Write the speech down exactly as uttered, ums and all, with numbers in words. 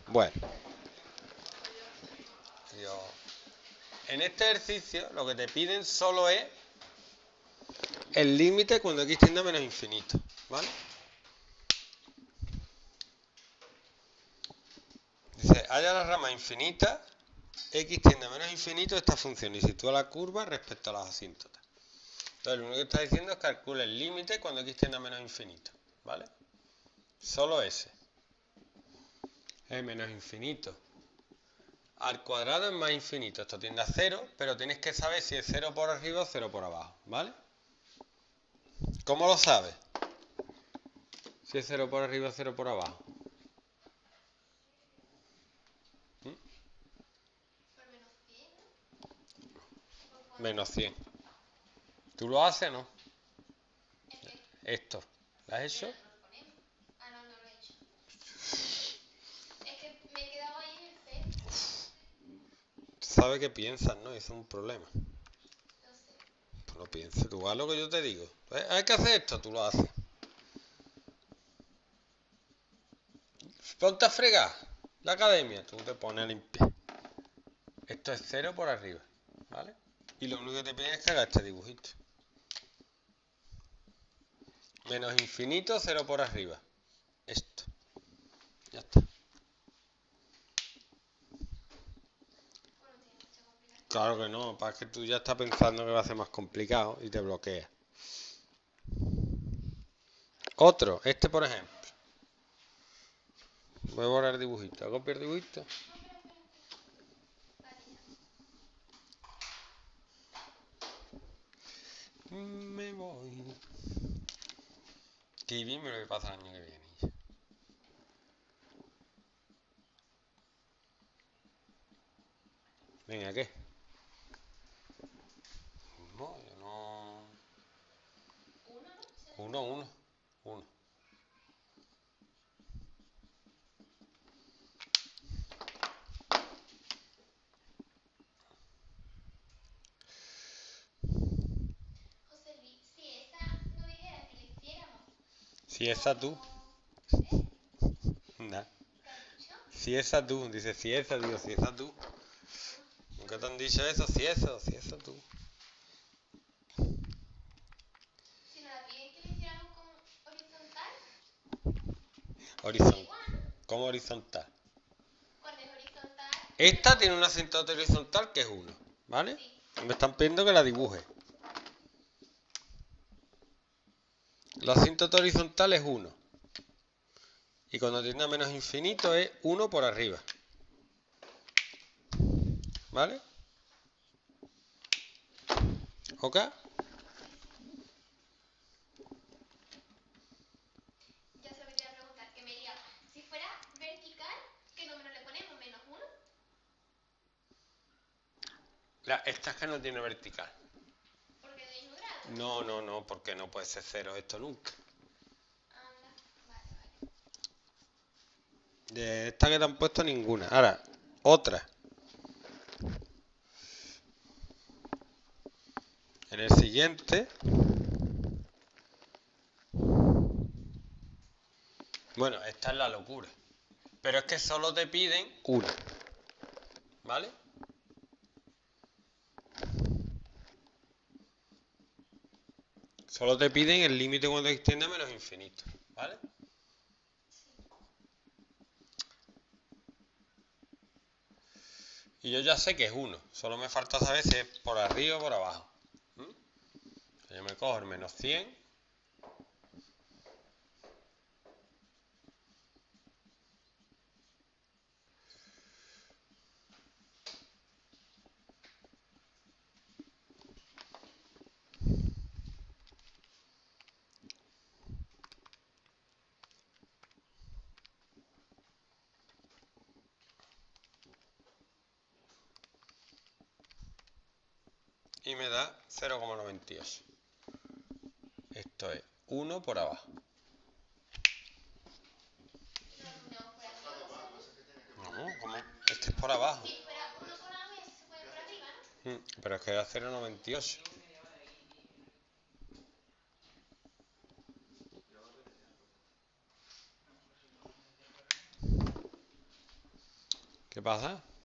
Bueno, yo, en este ejercicio lo que te piden solo es el límite cuando x tiende a menos infinito, ¿vale? Dice, halla la rama infinita, x tiende a menos infinito esta función y sitúa la curva respecto a las asíntotas. Entonces, lo único que está diciendo es que calcule el límite cuando x tiende a menos infinito, ¿vale? Solo ese. Es menos infinito al cuadrado es más infinito. Esto tiende a cero, pero tienes que saber si es cero por arriba o cero por abajo, ¿vale? ¿Cómo lo sabes? Si es cero por arriba o cero por abajo. ¿Mm? Menos cien. ¿Tú lo haces o no? Esto. ¿Lo has hecho? Sabes que piensas, ¿no? Eso es un problema. Pues no pienses, tú haz lo que yo te digo. ¿Eh? Hay que hacer esto, tú lo haces. Ponte a fregar la academia, tú te pones a limpiar. Esto es cero por arriba, ¿vale? Y lo único que te piden es que hagas este dibujito. Menos infinito, cero por arriba. Esto. Ya está. Claro que no, para que tú ya estás pensando que va a ser más complicado y te bloquea. Otro, este por ejemplo. Voy a borrar el dibujito. ¿Hago el dibujito? Me voy. Qué bien me lo voy a pasar el año que viene. Venga, ¿qué? No, yo no. Uno, uno. Uno. Si esa tú. Nah. Si esa tú, dice si esa, digo si esa tú. ¿Nunca te han dicho eso? Si eso, si esa tú. Si nos la piden que le hiciéramos como horizontal. Horizontal. ¿Cómo horizontal? Cuando es horizontal. Esta tiene una asíntota horizontal que es uno, ¿vale? Sí. Me están pidiendo que la dibuje. La asíntota horizontal es uno. Y cuando tiende a menos infinito es uno por arriba. ¿Vale? ¿Ok? Ya se me quería preguntar, que me diga, si fuera vertical, ¿qué número le ponemos? ¿Menos uno? La, esta es que no tiene vertical. ¿Porque de mismo grado? No, no, no, porque no puede ser cero esto nunca. Anda, vale, vale. De esta que te han puesto ninguna. Ahora, otra. En el siguiente. Bueno, esta es la locura. Pero es que solo te piden una. ¿Vale? Solo te piden el límite cuando extiende a menos infinito. ¿Vale? Y yo ya sé que es uno. Solo me falta saber si es por arriba o por abajo. ¿Mm? Yo me cojo el menos cien. Y me da cero coma noventa y ocho. Esto es uno por abajo. No, ¿cómo? Este es por abajo. Si fuera uno por abajo, y se puede por arriba, ¿no? Mm, pero es que era cero coma noventa y ocho. ¿Qué pasa?